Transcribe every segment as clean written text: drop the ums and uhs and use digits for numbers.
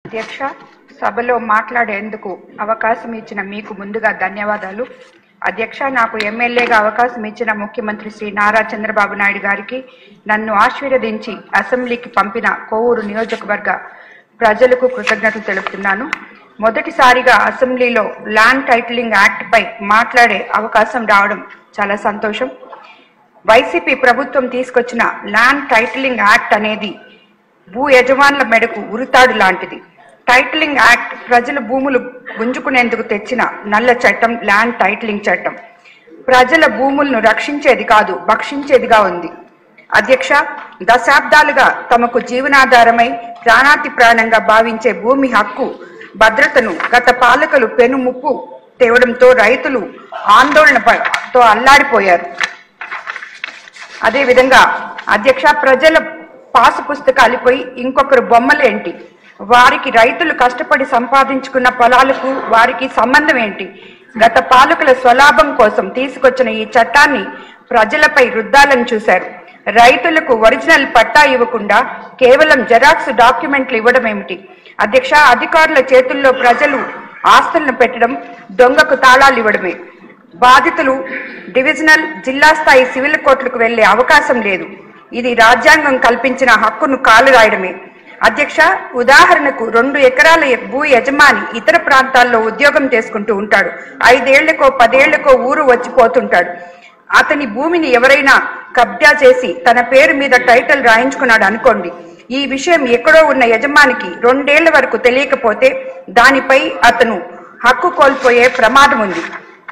అధ్యక్ష, సభలో మాట్లాడేందుకు అవకాశం ఇచ్చిన మీకు ముందుగా ధన్యవాదాలు. అధ్యక్ష, నాకు ఎమ్మెల్యేగా అవకాశం ఇచ్చిన ముఖ్యమంత్రి శ్రీ నారా చంద్రబాబు నాయుడు గారికి, నన్ను ఆశీర్వదించి అసెంబ్లీకి పంపిన కోవూరు నియోజకవర్గ ప్రజలకు కృతజ్ఞతలు తెలుపుతున్నాను. మొదటిసారిగా అసెంబ్లీలో ల్యాండ్ టైటిలింగ్ యాక్ట్ పై మాట్లాడే అవకాశం రావడం చాలా సంతోషం. వైసీపీ ప్రభుత్వం తీసుకొచ్చిన ల్యాండ్ టైటిలింగ్ యాక్ట్ అనేది భూ యజమానుల మెడకు ఉరితాడు లాంటిది. టైటిలింగ్ యాక్ట్ ప్రజల భూములు గుంజుకునేందుకు తెచ్చిన నల్ల చట్టం ల్యాండ్ టైటిలింగ్ చట్టం. ప్రజల భూములను రక్షించేది కాదు, భక్షించేదిగా ఉంది. అధ్యక్ష, దశాబ్దాలుగా తమకు జీవనాధారమై ప్రాణాతి ప్రాణంగా భావించే భూమి హక్కు భద్రతను గత పాలకులు పెను ముప్పు తేవడంతో రైతులు ఆందోళనతో అల్లాడిపోయారు. అదేవిధంగా అధ్యక్ష, ప్రజల పాసు పుస్తకాలపై ఇంకొకరు బొమ్మలేంటి? వారికి రైతులు కష్టపడి సంపాదించుకున్న పొలాలకు వారికి సంబంధం ఏంటి? గత పాలకుల స్వలాభం కోసం తీసుకొచ్చిన ఈ చట్టాన్ని ప్రజలపై రుద్దాలని చూశారు. రైతులకు ఒరిజినల్ పట్టా ఇవ్వకుండా కేవలం జెరాక్స్ డాక్యుమెంట్లు ఇవ్వడం ఏమిటి? అధ్యక్ష, అధికారుల చేతుల్లో ప్రజలు ఆస్తులను పెట్టడం, దొంగకు తాళాలు ఇవ్వడమే. బాధితులు డివిజనల్, జిల్లా స్థాయి సివిల్ కోర్టులకు వెళ్లే అవకాశం లేదు. ఇది రాజ్యాంగం కల్పించిన హక్కును కాలురాయడమే. అధ్యక్ష, ఉదాహరణకు 2 ఎకరాల భూ యజమాని ఇతర ప్రాంతాల్లో ఉద్యోగం చేసుకుంటూ ఉంటాడు. 5 ఏళ్లకో 10 ఏళ్లకో ఊరు వచ్చిపోతుంటాడు. అతని భూమిని ఎవరైనా కబ్జా చేసి తన పేరు మీద టైటిల్ రాయించుకున్నాడు అనుకోండి. ఈ విషయం ఎక్కడో ఉన్న యజమానికి 2 ఏళ్ల వరకు తెలియకపోతే దానిపై అతను హక్కు కోల్పోయే ప్రమాదం ఉంది.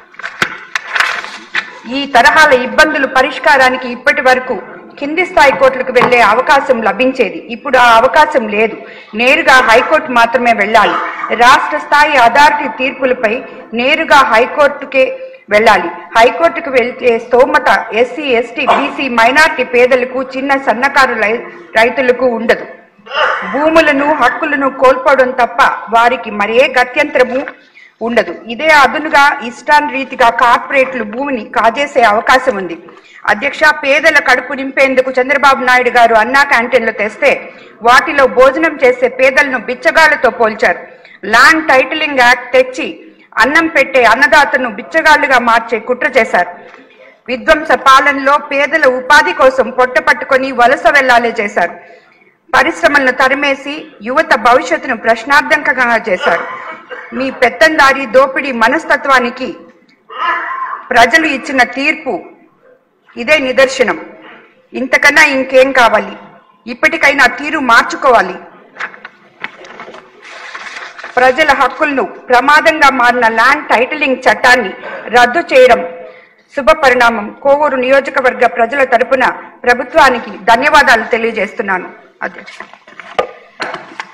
ఈ తరహాల ఇబ్బందుల పరిష్కారానికి ఇప్పటి వరకు కింది స్థాయి కోర్టులకు వెళ్లే అవకాశం లభించేది. ఇప్పుడు ఆ అవకాశం లేదు. నేరుగా హైకోర్టు మాత్రమే వెళ్ళాలి. రాష్ట్ర స్థాయి అథారిటీ తీర్పులపై నేరుగా హైకోర్టుకే వెళ్ళాలి. హైకోర్టుకు వెళ్తే స్తోమత ఎస్సీ, ఎస్టీ, బీసీ, మైనార్టీ పేదలకు, చిన్న సన్నకారు రైతులకు ఉండదు. భూములను, హక్కులను కోల్పోవడం తప్ప వారికి మరే గత్యంతరము ఉండదు. ఇదే అదునుగా ఇష్టారీతిగా కార్పొరేట్లు భూమిని కాజేసే అవకాశం ఉంది. అధ్యక్ష, పేదల కడుపు నింపేందుకు చంద్రబాబు నాయుడు గారు అన్నా క్యాంటీన్లు తెస్తే వాటిలో భోజనం చేసే పేదలను బిచ్చగాళ్లతో పోల్చారు. ల్యాండ్ టైటిలింగ్ యాక్ట్ తెచ్చి అన్నం పెట్టే అన్నదాతను బిచ్చగాళ్లుగా మార్చే కుట్ర చేశారు. విధ్వంస పాలనలో పేదల ఉపాధి కోసం పొట్ట పట్టుకొని వలస వెళ్లాలే చేశారు. పరిశ్రమలను తరిమేసి యువత భవిష్యత్తును ప్రశ్నార్థకంగా చేశారు. మీ పెత్తందారి దోపిడీ మనస్తత్వానికి ప్రజలు ఇచ్చిన తీర్పు ఇదే నిదర్శనం. ఇంతకన్నా ఇంకేం కావాలి? ఇప్పటికైనా తీరు మార్చుకోవాలి. ప్రజల హక్కులను ప్రమాదంగా మారిన ల్యాండ్ టైటిలింగ్ చట్టాన్ని రద్దు చేయడం శుభ పరిణామం. కోవూరు నియోజకవర్గ ప్రజల తరపున ప్రభుత్వానికి ధన్యవాదాలు తెలియజేస్తున్నాను. అధ్యక్ష.